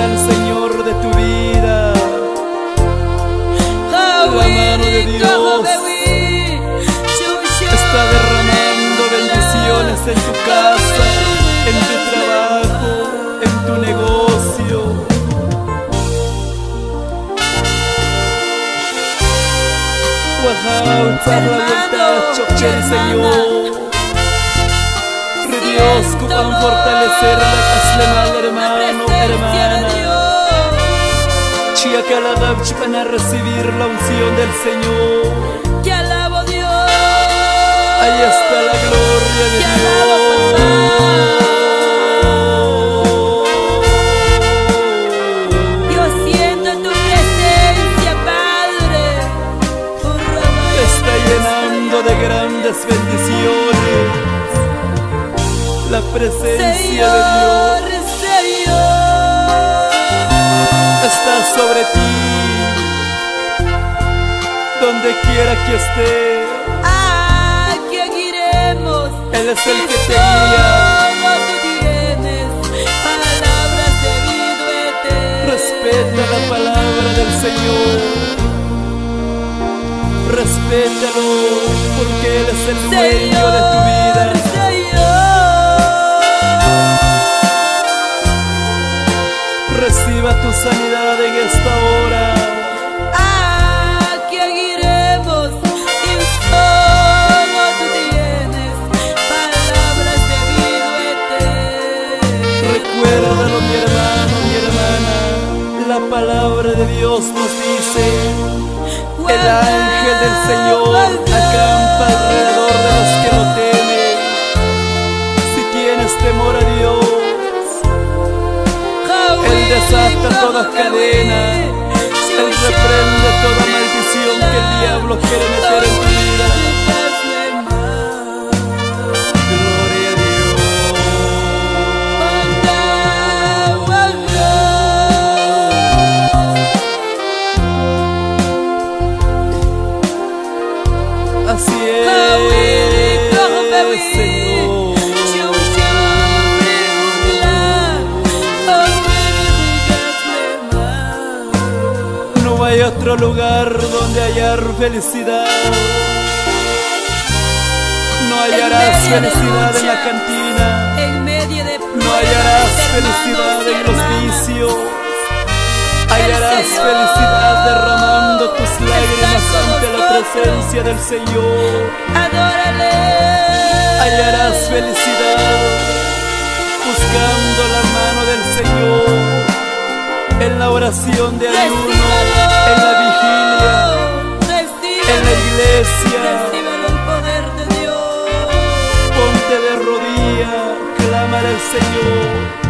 al Señor de tu vida. La mano de Dios está derramando bendiciones en tu casa, en tu trabajo, en tu negocio. Señor, Dios, que van a fortalecer la caslemal, hermano, hermana. Chia que van a recibir la unción del Señor. Te alabo, Dios. Ahí está la gloria de Dios. Yo siento tu presencia, Padre. Te está llenando de grandes bendiciones. La presencia de Dios está sobre ti, donde quiera que esté. Aquí iremos. Él es el que te guía. Tú tienes palabras de vida eterna. Respeta la palabra del Señor. Respétalo, porque Él es el dueño de tu vida. Reciba tu sanidad en esta hora. Aquí iremos y solo tú tienes palabras de vida eterna. Recuérdalo, mi hermano, mi hermana. La palabra de Dios nos dice: el ángel del Señor acampa alrededor de los que lo temen. Si tienes temor a Dios, Él desata toda cadena. Él reprende toda maldición que el diablo quiere meter en tu vida. Gloria a Dios. Así es, Señor. No hay otro lugar donde hallar felicidad. No hallarás felicidad en la cantina. No hallarás felicidad en los vicios. Hallarás felicidad derramando tus lágrimas ante la presencia del Señor. Adórale. Hallarás felicidad buscando la mano del Señor, en la oración de ayuno, en la vigilia, en la iglesia. Recíbelo el poder de Dios. Ponte de rodillas, clámale al Señor.